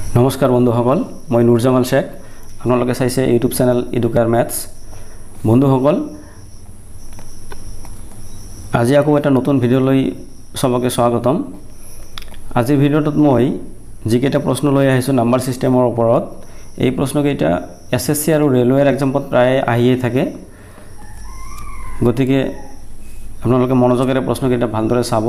নমস্কাৰ বন্ধুসকল, মই নুৰজামাল শেখ। আপোনালোকে চাইছে ইউটিউব চেনেল এডুকাৰ মেথছ। বন্ধুসকল, আজি আকৌ এটা নতুন ভিডিঅ'লৈ সবকে স্বাগতম। আজিৰ ভিডিঅ'টোত মই যিকেইটা প্ৰশ্ন লৈ আহিছোঁ নাম্বাৰ ছিষ্টেমৰ ওপৰত, এই প্ৰশ্নকেইটা এছএছচি আৰু ৰেলৱেৰ এক্সামত প্ৰায় আহিয়ে থাকে। গতিকে আপোনালোকে মনোযোগেৰে প্ৰশ্নকেইটা ভালদৰে চাব।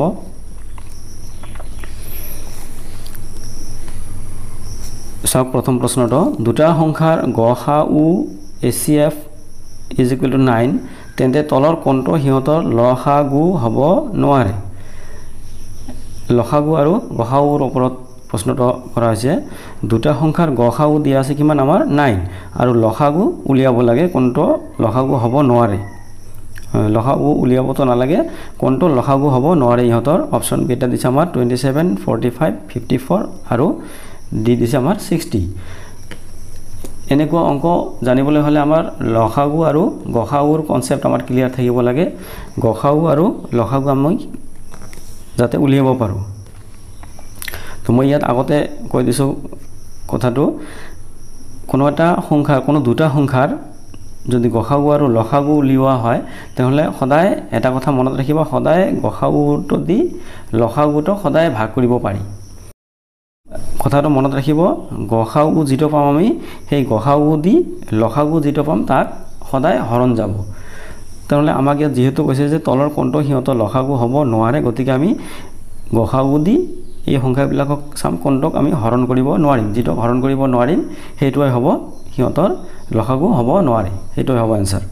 চাওক, প্ৰথম প্ৰশ্নটো, দুটা সংখ্যাৰ গসাউ HCF = 9, তেন্তে তলৰ কোনটো সিহঁতৰ লসাগু হ'ব নোৱাৰে? লসাগু আৰু গসাউৰ ওপৰত প্ৰশ্নটো কৰা হৈছে। দুটা সংখ্যাৰ গসাউ দিয়া আছে কিমান? আমাৰ 9, আৰু লসাগু উলিয়াব লাগে, কোনটো লসাগু হ'ব নোৱাৰে। লসাগু উলিয়াবতো নালাগে, কোনটো লসাগু হ'ব নোৱাৰে। ইহঁতৰ অপশ্যন কেইটা দিছে আমাৰ 27, 45, 54 আৰু দি দিছে আমাৰ 60। এনেকুৱা অংক জানিবলৈ হ'লে আমাৰ লসাগু আৰু গসাউৰ কনচেপ্ট আমাৰ ক্লিয়াৰ থাকিব লাগে। গসাউ আৰু লসাগু আমি যাতে উলিয়াব পাৰোঁ। তো মই ইয়াত আগতে কৈ দিছোঁ কথাটো, কোনো এটা সংখ্যাৰ, কোনো দুটা সংখ্যাৰ যদি গসাগু আৰু লসাগু উলিওৱা হয়, তেনেহ'লে সদায় এটা কথা মনত ৰাখিব, সদায় গসাগুটো দি লসাগুটো সদায় ভাগ কৰিব পাৰি। কথাটো মনত ৰাখিব, গসাউ যিটো পাম আমি, সেই গসাউ দি লসাগু যিটো পাম তাক সদায় হৰণ যাব। তেনেহ'লে আমাক ইয়াত যিহেতু কৈছে যে তলৰ কোনটো সিহঁতৰ লসাগু হ'ব নোৱাৰে, গতিকে আমি গসাউ দি এই সংখ্যাবিলাকক চাম, কোনটোক আমি হৰণ কৰিব নোৱাৰিম। যিটোক হৰণ কৰিব নোৱাৰিম সেইটোৱে হ'ব সিহঁতৰ লসাগু হ'ব নোৱাৰে, সেইটোৱে হ'ব এনচাৰ।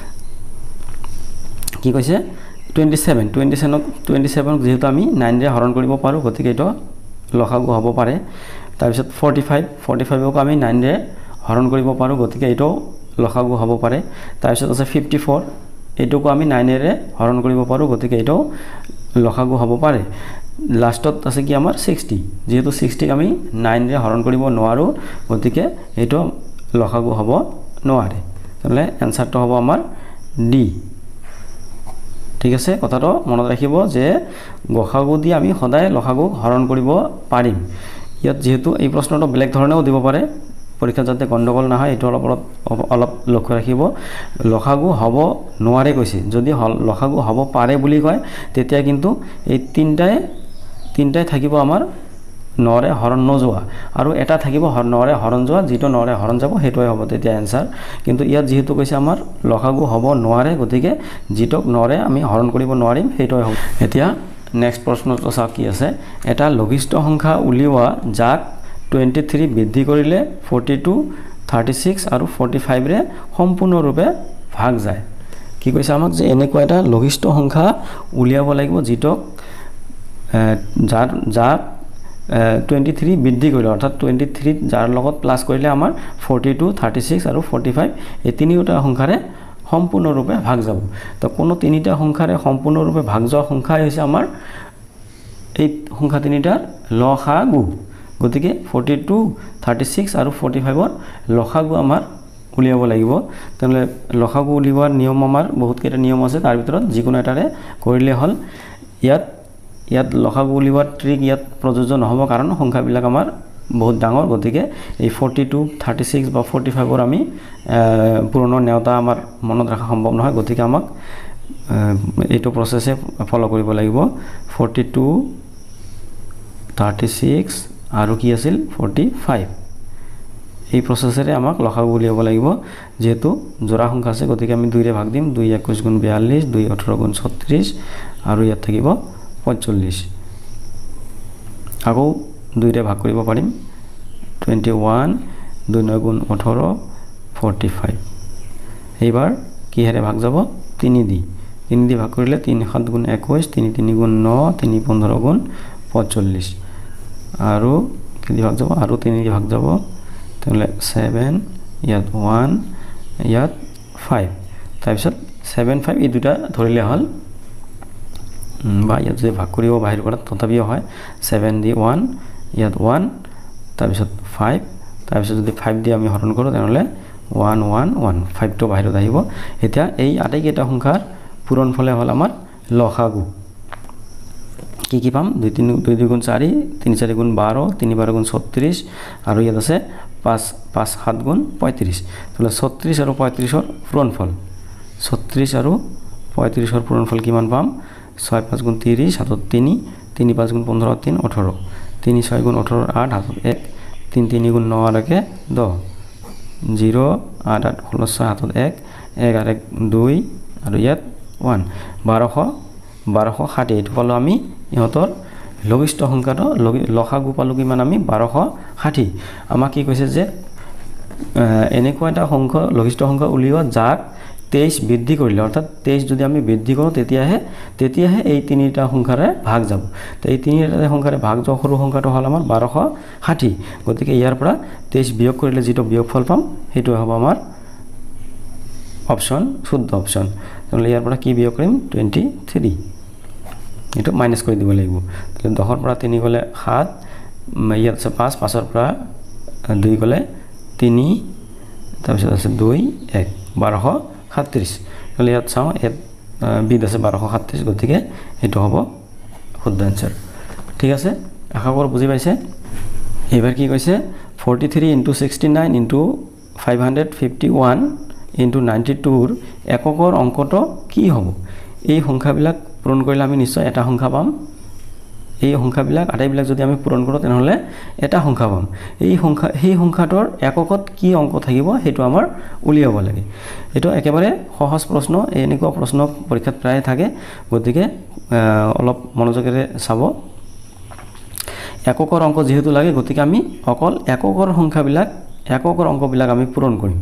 কি কৈছে? 27ক যিহেতু আমি 9ৰে হৰণ কৰিব পাৰোঁ, গতিকে এইটো লসাগু হ'ব পাৰে। তাৰপিছত 45ক আমি 9ৰে হৰণ কৰিব পাৰোঁ, গতিকে এইটো লসাগু হ'ব পাৰে। তাৰপিছত আছে 54, এইটোকো আমি 9ৰে হৰণ কৰিব পাৰোঁ, গতিকে এইটো লসাগু হ'ব পাৰে। লাষ্টত আছে কি আমাৰ 60, যিহেতু 60ক আমি 9ৰে হৰণ কৰিব নোৱাৰোঁ, গতিকে এইটো লসাগু হ'ব নোৱাৰে। তেনেহ'লে এনচাৰটো হ'ব আমাৰ ডি। ঠিক আছে, কথাটো মনত ৰাখিব যে গসাগু দি আমি সদায় লসাগু হৰণ কৰিব পাৰিম। ইয়াত যিহেতু এই প্ৰশ্নটো বেলেগ ধৰণেও দিব পাৰে, পৰীক্ষাত যাতে গণ্ডগোল নহয় এইটো অলপ লক্ষ্য ৰাখিব। লসাগু হ'ব নোৱাৰে কৈছে, যদি লসাগু হ'ব পাৰে বুলি কয়, তেতিয়া কিন্তু এই তিনিটাই থাকিব আমাৰ নৰে হৰণ নোযোৱা, আৰু এটা থাকিব নৰে হৰণ যোৱা, যিটো নৰে হৰণ যাব সেইটোৱে হ'ব তেতিয়া এনচাৰ। কিন্তু ইয়াত যিহেতু কৈছে আমাৰ লসাগু হ'ব নোৱাৰে, গতিকে যিটোক নৰে আমি হৰণ কৰিব নোৱাৰিম সেইটোৱে হ'ব। এতিয়া নেক্সট প্ৰশ্নটো চাওক কি আছে। এটা লঘিষ্ঠ সংখ্যা উলিওৱা যাক 23 বৃদ্ধি কৰিলে 42, 36 আৰু 45ৰে সম্পূৰ্ণৰূপে ভাগ যায়। কি কৈছে আমাক? যে এনেকুৱা এটা লঘিষ্ঠ সংখ্যা উলিয়াব লাগিব যিটোক যাক 23 বৃদ্ধি কৰিলে, অৰ্থাৎ 23 যাৰ লগত প্লাছ কৰিলে আমাৰ 42, 36 আৰু 45 এই তিনিওটা সংখ্যাৰে সম্পূৰ্ণৰূপে ভাগ যাব। তো কোনো তিনিটা সংখ্যাৰে সম্পূৰ্ণৰূপে ভাগ যোৱা সংখ্যাই হৈছে আমাৰ এই সংখ্যা তিনিটাৰ লসাগু। গতিকে 42, 36 আৰু 45ৰ লসাগু আমাৰ উলিয়াব লাগিব। তেনেহ'লে লসাগু উলিওৱাৰ নিয়ম আমাৰ বহুতকেইটা নিয়ম আছে, তাৰ ভিতৰত যিকোনো এটাৰে কৰিলে হ'ল। ইয়াত লসাগু উলিওৱাৰ ট্ৰিক ইয়াত প্ৰযোজ্য নহ'ব, কাৰণ সংখ্যাবিলাক আমাৰ বহুত ডাঙৰ, গতিকে এই 42, 36 বা 45ৰ আমি পুৰণা নেওতা আমাৰ মনত ৰখা সম্ভৱ নহয়, গতিকে আমাক এইটো প্ৰচেছে ফ'ল' কৰিব লাগিব। 42, 36 আৰু কি আছিল 45, এই প্ৰচেছেৰে আমাক লসাগু উলিয়াব লাগিব। যিহেতু যোৰা সংখ্যা আছে, গতিকে আমি 2ৰে ভাগ দিম, 2 × 21 = 42, 2 × 18 = 36 আৰু ইয়াত থাকিব 45। আকৌ 2ৰে ভাগ কৰিব পাৰিম, 21, 2 × 9 = 18, 45। এইবাৰ কিহেৰে ভাগ যাব? 3 দি ভাগ কৰিলে 3 × 7 = 21, 3 × 3 = 9, 3 × 15 = 45 আৰু কি দি ভাগ যাব? আৰু 3 দি ভাগ যাব, তেনেহ'লে 7, ইয়াত 1, ইয়াত 5। তাৰপিছত 7, 5 এই দুটা ধৰিলে হ'ল, বা ইয়াত যদি ভাগ কৰিব বাহিৰ কৰাত তথাপিও হয়। 7 দি 1, ইয়াত 1, তাৰপিছত 5, তাৰপিছত যদি 5 দি আমি হৰণ কৰোঁ তেনেহ'লে 1, 1, 1, 5টো বাহিৰত আহিব। এতিয়া এই আটাইকেইটা সংখ্যাৰ পূৰণফলে হ'ল আমাৰ লসাগু। কি পাম 2 2 4 3 4 12 3 12 36 আৰু ইয়াত আছে 5 5 7 35 তাহলে 36 আৰু 35 ৰ পূৰণফল 36 আৰু 35 ৰ পূৰণফল কিমান পাম 6 5 30 7 3 3 5 15 3 18 3 6 18 8 হাতত 1 3 3 9 আৰকে 10 0 8 8 16 হাতত 1 1 8 2 আৰু ইয়াত 1 1260 এইটো পালো আমি ইহঁতৰ লঘিষ্ঠ সংখ্যাটো লসাগু পালো কিমান আমি 1260 আমাক কি কৈছে যে এনেকুৱা এটা সংখ্যা লঘিষ্ঠ সংখ্যা উলিওৱা যাক 23 বৃদ্ধি কৰিলে অৰ্থাৎ 23 যদি আমি বৃদ্ধি কৰো তেতিয়াহে এই তিনিটা সংখ্যাৰে ভাগ যাব তো এই তিনিটা সংখ্যাৰে ভাগ যোৱা সৰু সংখ্যাটো হল আমাৰ 1260 গতিকে ইয়াৰ পৰা 23 বিয়োগ কৰিলে যেটো বিয়োগফল পাম হেটো হ'ব আমাৰ অপচন শুদ্ধ অপচন তাহলে ইয়াৰ পৰা কি বিয়োগ কৰিম 23 এটো মাইনাস কৰি দিব লাগিব তাহলে 10 ৰ পৰা 3 গলে 7 ইয়াত আছে 5 5 ৰ পৰা 2 গলে 3 তাৰপিছত আছে 2 1 1237 তাহলে ইয়াত চাও এ বিদ আছে 1237 গতিকে এটো হ'ব শুদ্ধ आंसर ঠিক আছে আশা কৰো বুজি পাইছে এবাৰ কি কৈছে 43 * 69 * 551 * 92 ৰ এককৰ অংকটো কি হ'ব এই সংখ্যাবিলাক পূৰণ কৰিলে আমি নিশ্চয় এটা সংখ্যা পাম এই সংখ্যাবিলাক আটাইবিলাক যদি আমি পূৰণ কৰো তেনহলে এটা সংখ্যা পাম এই সংখ্যাটোৰ এককত কি অংক থাকিব হেতু আমাৰ উলিয়াব লাগে এটো একেবাৰে সহজ প্ৰশ্ন এনেকুৱা প্ৰশ্ন পৰীক্ষাত প্ৰায় থাকে গতিকে অলপ মনোযোগেৰে চাব এককৰ অংক যেহেতু লাগে গতিকে আমি অকল এককৰ সংখ্যাবিলাক এককৰ অংকবিলাক আমি পূৰণ কৰিম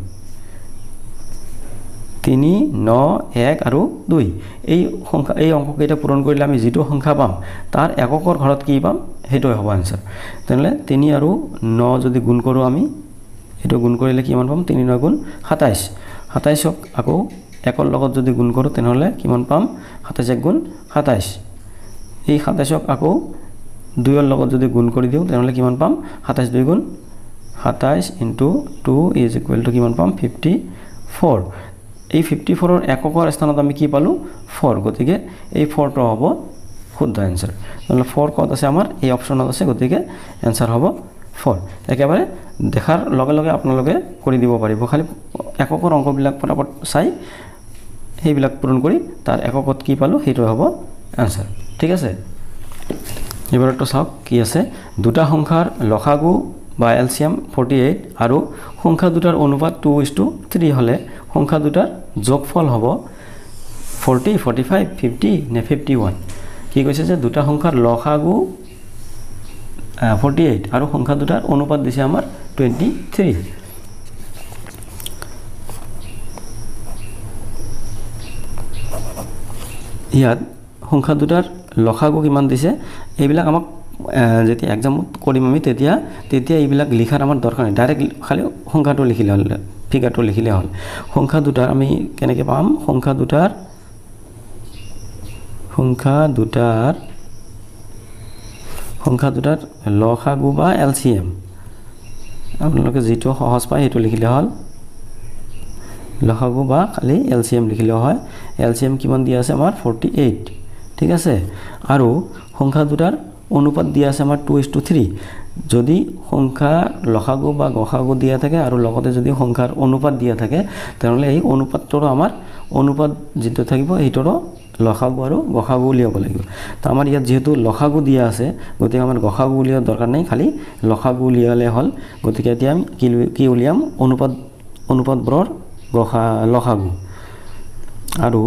3 9 1 আৰু 2 এই সংখ্যা এই অংককেইটা পূৰণ কৰিলে আমি যেটো সংখ্যা পাম তাৰ এককৰ ঘৰত কি পাম হেটোই হ'ব आंसर তেনলে 3 আৰু 9 যদি গুণ কৰো আমি এটো গুণ কৰিলে কিমান পাম 3 9 গুণ 27 27ক আকৌ একৰ লগত যদি গুণ কৰো তেনলে কিমান পাম 27 গুণ 27 এই 27ক আকৌ 2 ৰ লগত যদি গুণ কৰি দিও তেনলে কিমান পাম 27 2 গুণ 27 * 2 = কিমান পাম 54 এই 54 ৰ এককৰ স্থানত আমি কি পালো 4 গতিকে এই 4 টো হ'ব শুদ্ধ आंसर মানে 4 কত আছে আমাৰ এই অপচনত আছে গতিকে आंसर হ'ব 4 একেবাৰে দেখাৰ লগে লগে আপোনালোকে কৰি দিব পাৰিব খালি এককৰ অংকবিলাক পটাপট চাই সেইবিলাক পূৰণ কৰি তাৰ এককত কি পালো হেটো হ'ব आंसर ঠিক আছে এবাৰটো চাওক কি আছে দুটা সংখ্যাৰ লসাগু বা এলসিয়াম 48 আৰু সংখ্যা দুটাৰ অনুপাত 2:3 হলে সংখ্যা দুটাৰ যোগফল হ'ব 40 45 50 নে 51 কি কৈছে যে দুটা সংখ্যাৰ লসাগু 48 আৰু সংখ্যা দুটাৰ অনুপাত দিছে আমাৰ 23 ইয়াত সংখ্যা দুটাৰ লসাগু কিমান দিছে এইবিলাক আমাক যেতিয়া एग्जामত কৰিম আমি তেতিয়া এইবিলাক লিখাৰ আমাৰ দৰকাৰ নাই ডাইৰেক্ট খালি সংখ্যাটো লিখিলে হ'ল ফিগাৰটো লিখিলে হ'ল সংখ্যা দুটাৰ আমি কেনেকৈ পাম সংখ্যা দুটাৰ লসাগু বা এলসিএম আপোনালোকে যেটো সহজ পায় হেটো লিখিলে হ'ল লসাগু বা খালি এলসিএম লিখিলে হয় এলসিএম কিমান দিয়া আছে আমাৰ 48 ঠিক আছে আৰু সংখ্যা দুটাৰ অনুপাত দিয়া আছে আমাৰ 2:3 যদি সংখ্যা লসাগু বা গসাগু দিয়া থাকে আৰু লগতে যদি সংখ্যাৰ অনুপাত দিয়া থাকে তেনলে এই অনুপাতটো আমাৰ অনুপাত যেটো থাকিব এইটোৰ লসাগু আৰু গসাগু উলিয়াব লাগিব তো আমাৰ ইয়াত যেহেতু লসাগু দিয়া আছে গতিকে আমাৰ গসাগু উলিয়াৰ দৰকাৰ নাই খালি লসাগু উলিয়ালে হ'ল গতিকে এতিয়া আমি কি উলিয়াম অনুপাতবোৰৰ লসাগু আৰু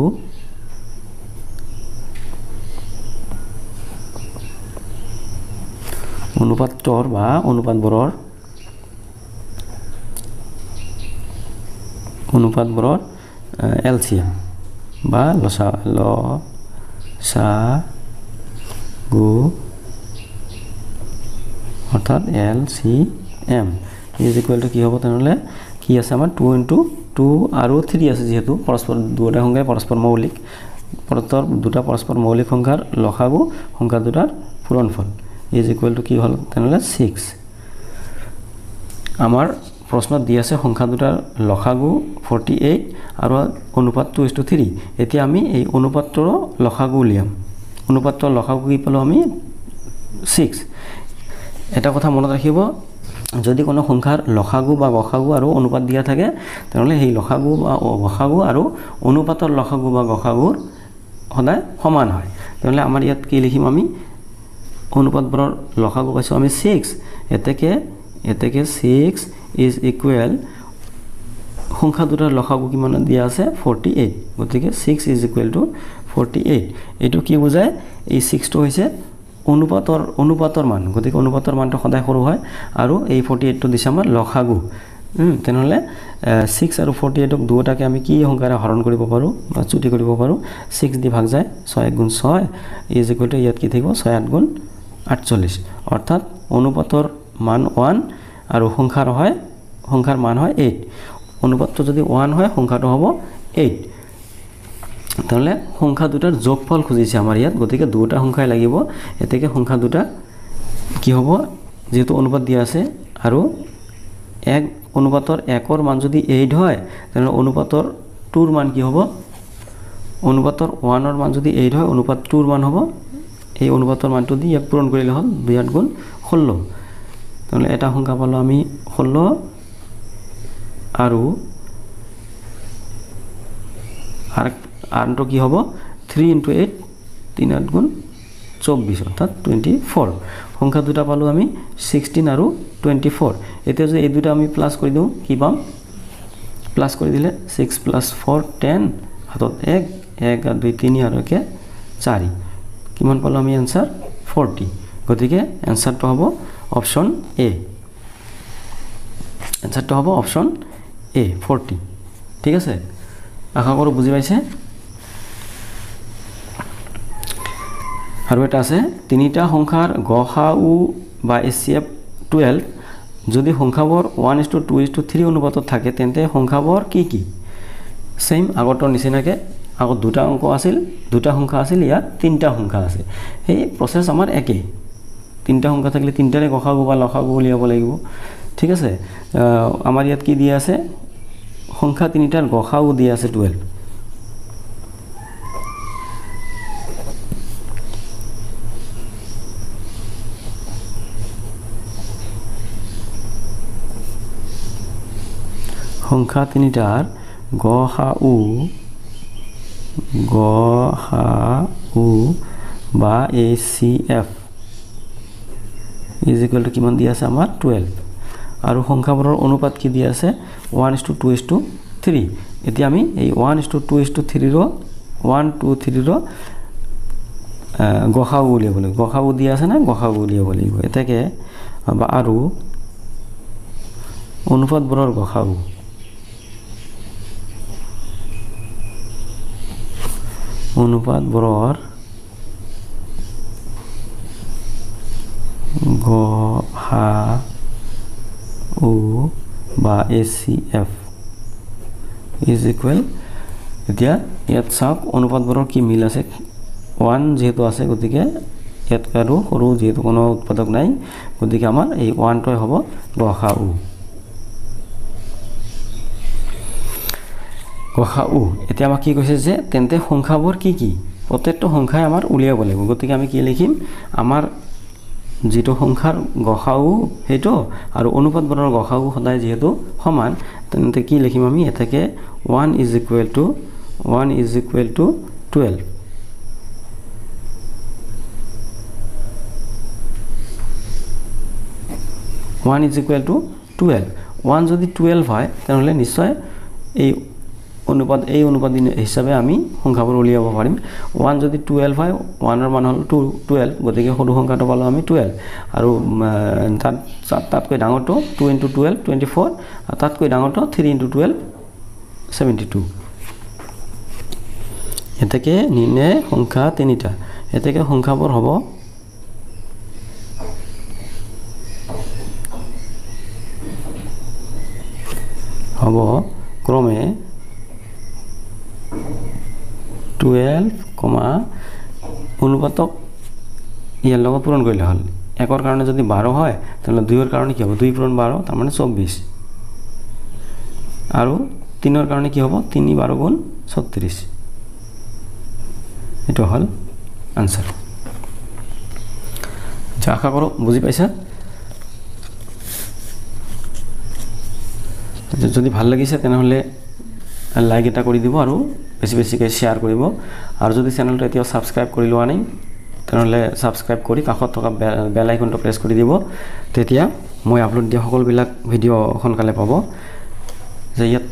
অনুপাতৰ বা অনুপাতবোৰৰ এলসিএম বা লসাগু অর্থাৎ LCM ইজ ইকুয়াল টু কি হ'ব তেনলে কি আছে আমাৰ 2 * 2 আৰু 3 আছে যেহেতু পৰস্পৰ দুটা সংখ্যা পৰস্পৰ মৌলিক দুটা পৰস্পৰ মৌলিক সংখ্যাৰ লসাগু সংখ্যা দুটাৰ পূৰণফল ইজ ইকুয়াল টু কি হল তেনলে 6 আমাৰ প্ৰশ্নত দি আছে সংখ্যা দুটাৰ লসাগু 48 আৰু অনুপাত 2:3 এতিয়া আমি এই অনুপাতটোৰ লসাগু উলিয়াম অনুপাতৰ লসাগু কি পালো আমি 6 এটা কথা মনত ৰাখিব যদি কোনো সংখ্যাৰ লসাগু বা গসাগু আৰু অনুপাত দিয়া থাকে তেনলে সেই লসাগু বা গসাগু আৰু অনুপাতৰ লসাগু বা গসাগুৰ সদায় সমান হয় তেনলে আমাৰ ইয়াত কি লিখিম আমি অনুপাতবোৰৰ লসাগু পাইছো আমি 6 এতেকে 6 ইজ ইকুৱেল সংখ্যা দুটাৰ লসাগু কিমান দিয়া আছে 48 গতিকে 6 ইজ ইকুৱেল টু 48 এটো কি বুজায় এই 6 টো হৈছে অনুপাতৰ মান গতিকে অনুপাতৰ মানটো সদায় সৰু হয় আৰু এই 48 টো দিছে আমাৰ লসাগু তেনহলে 6 আৰু 48 ক দুটাকে আমি কি সংখ্যাৰে হৰণ কৰিব পাৰো বা চুটি কৰিব পাৰো 6 দি ভাগ যায় 6 গুণ 6 ইজ ইকুৱেল টু ইয়াত কি থাকিব 6 8 গুণ 48 অৰ্থাৎ অনুপাতৰ মান 1 আৰু সংখ্যাৰ মান হয় 8 অনুপাতটো যদি 1 হয় সংখ্যাটো হ'ব 8 তাহলে সংখ্যা দুটাৰ যোগফল খুজিছে আমাৰ ইয়াত গতিকে দুটা সংখ্যাই লাগিব এতেকে সংখ্যা দুটা কি হ'ব যেহেতু অনুপাত দিয়া আছে আৰু এক অনুপাতৰ 1 ৰ মান যদি 8 হয় তেনে অনুপাতৰ 2 ৰ মান কি হ'ব অনুপাতৰ 1 ৰ মান যদি 8 হয় অনুপাত 2 ৰ মান হ'ব এই অনুপাতৰ মানটো দি এক পূৰণ কৰিলে হ'ল 2 8 গুণ 16 তাহলে এটা সংখ্যা পালো আমি 16 আৰু আনটো কি হ'ব 3 * 8 3 8 গুণ 24 অৰ্থাৎ 24 সংখ্যা দুটা পালো আমি 16 আৰু 24 এতিয়া যদি এই দুটা আমি প্লাস কৰি দিও কি পাম প্লাস কৰি দিলে 6 + 4 10 হাতত 1 1 আর 2 3 আৰু 1 4 কিমান পালো আমি आंसर 40 গতিকে आंसरটো হ'ব অপচন এ आंसरটো হ'ব অপচন এ 40 ঠিক আছে আশা কৰো বুজি পাইছে আৰু এটা আছে তিনিটা সংখ্যাৰ গসাউ বা এসিএফ 12 যদি সংখ্যাবোৰ 1:2:3 অনুপাতত থাকে তেন্তে সংখ্যাবোৰ কি কি সেম আগতৰ নিচিনাকে আগত দুটা অংক আছিল দুটা সংখ্যা আছিল ইয়াত তিনটা সংখ্যা আছে এই প্ৰসেস আমাৰ একেই তিনটা সংখ্যা থাকিলে তিনটাৰে গসাগু বা লসাগু উলিয়াব লাগিব ঠিক আছে আমাৰ ইয়াত কি দিয়া আছে সংখ্যা তিনিটাৰ গসাগু দিয়া আছে 12 সংখ্যা তিনিটাৰ গসাউ বা এসিএফ ইজ ইকুৱেল টু কিমান দিয়া আছে আমাৰ 12 আৰু সংখ্যাবোৰৰ অনুপাত কি দিয়া আছে 1:2:3 এতিয়া আমি এই 1:2:3 ৰ 1 2 3 ৰ গসাউ উলিয়াব লাগিব গসাউ দিয়া আছে না গসাউ উলিয়াব লাগিব এটাকে আৰু অনুপাতবোৰৰ গসাউ অনুপাতবোৰৰ গসাউ বা এসিএফ ইজ ইকুৱেল এতিয়া ইয়াত চাওক অনুপাতবোৰৰ কি মিল আছে 1 যেহেতু আছে গতিকে ইয়াত আৰু সৰু যেহেতু কোনো উৎপাদক নাই গতিকে আমাৰ এই 1 টোই হ'ব গসাউ এতিয়া আমাক কি কৈছে যে তেন্তে সংখ্যাবোৰ কি কি প্ৰত্যেকটো সংখ্যাই আমাৰ উলিয়াব লাগিব গতিকে আমি কি লিখিম আমাৰ যেটো সংখ্যাৰ গসাউ হেটো আৰু অনুপাতবোৰৰ গসাউ সদায় যেহেতু সমান তেন্তে কি লিখিম আমি এটাকে 1 = 12 1 = 12 1 যদি 12 হয় তেনহলে নিশ্চয় এই অনুপাত হিসাবে আমি সংখ্যাবোৰ উলিয়াব পাৰিম 1 যদি 12 হয় 1 ৰ মান হল 12 গতিকে সৰু সংখ্যাটো পালো আমি 12 আৰু তাতকৈ ডাঙৰটো 2 * 12 24 আৰু তাতকৈ ডাঙৰটো 3 * 12 72 এটাকে নিনে সংখ্যা তিনিটা এটাকে সংখ্যাবোৰ হ'ব ক্ৰমে 12, অনুপাতক ইয়াৰ লগত পূৰণ কৰিলে হ'ল 1 ৰ কাৰণে যদি 12 হয় তেনে 2 ৰ কাৰণে কি হ'ব 2 * 12 তাৰ মানে 24 আৰু 3 ৰ কাৰণে কি হ'ব 3 * 12 = 36 এটো হ'ল आंसर আশা কৰোঁ বুজি পাইছা। যদি ভাল লাগিছে তেনেহ'লে লাইক এটা কৰি দিব আৰু বেছিকৈ শ্বেয়াৰ কৰিব। আৰু যদি চেনেলটো এতিয়াও ছাবস্ক্ৰাইব কৰি লোৱা নাই তেনেহ'লে ছাবস্ক্ৰাইব কৰি কাষত থকা বেল আইকনটো প্ৰেছ কৰি দিব। তেতিয়া মই আপলোড দিয়া সকলোবিলাক ভিডিঅ' সোনকালে পাব। যে ইয়াত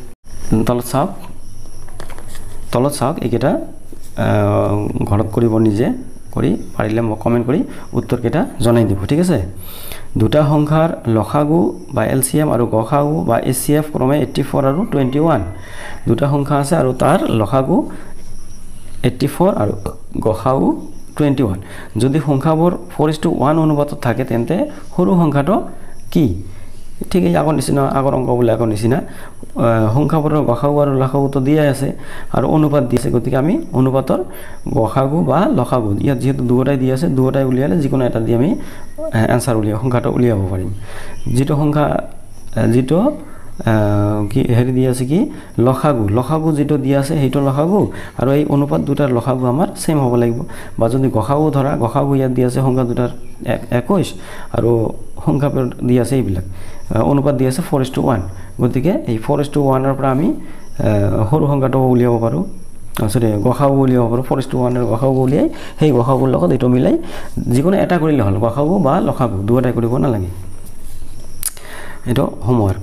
তলত চাওক এইকেইটা ঘৰত কৰিব নিজে কৰি পাৰিলে মোক কমেণ্ট কৰি উত্তৰকেইটা জনাই দিব। ঠিক আছে। দুটা সংখ্যাৰ লসাগু বা LCM আৰু গসাগু বা HCF ক্ৰমে 84 আৰু 21। দুটা সংখ্যা আছে আৰু তাৰ লসাগু 84 আৰু গসাগু 21। যদি সংখ্যাবোৰ 4:1 অনুপাতত থাকে তেন্তে সৰু সংখ্যাটো কি? ঠিক আছে, আগৰ নিচিনা আগৰ অংকবিলাক আগৰ নিচিনা সংখ্যাবোৰৰ গসাগু আৰু লসাগুটো দিয়াই আছে আৰু অনুপাত দি আছে। গতিকে আমি অনুপাতৰ গসাগু বা লসাগু ইয়াত যিহেতু দুয়োটাই দি আছে, দুয়োটাই উলিয়ালে যিকোনো এটা দি আমি এনচাৰ সংখ্যাটো উলিয়াব পাৰিম। যিটো সংখ্যা যিটো কি হেৰি দি আছে কি লসাগু যিটো দি আছে সেইটো লসাগু আৰু এই অনুপাত দুটাৰ লসাগু আমাৰ সেম হ'ব লাগিব। বা যদি গসাগু ধৰা, গসাগু ইয়াত দি আছে সংখ্যা দুটাৰ 21 আৰু সংখ্যাবোৰ দি আছে এইবিলাক অনুপাত দি আছে 4:1। গতিকে এই 4:1 পৰা আমি সৰু সংখ্যাটো উলিয়াব পাৰোঁ। গসাগু উলিয়াব পাৰোঁ। 4:1 গসাগু উলিয়াই সেই গসাগুৰ লগত এইটো মিলাই যিকোনো এটা কৰিলে হ'ল, গসাগু বা লসাগু দুয়োটাই কৰিব নালাগে। এইটো হোমৱৰ্ক।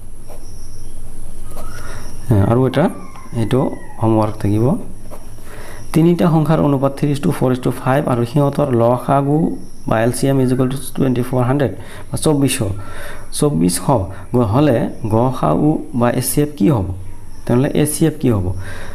আৰু এইটো হোমৱৰ্ক থাকিব। তিনিটা সংখ্যাৰ অনুপাত 3:4:5 আৰু সিহঁতৰ লসাগু বা LCM = 2400 বা 2400 হ'লে গসাগু বা HCF কি হ'ব? তেনেহ'লে HCF কি হ'ব?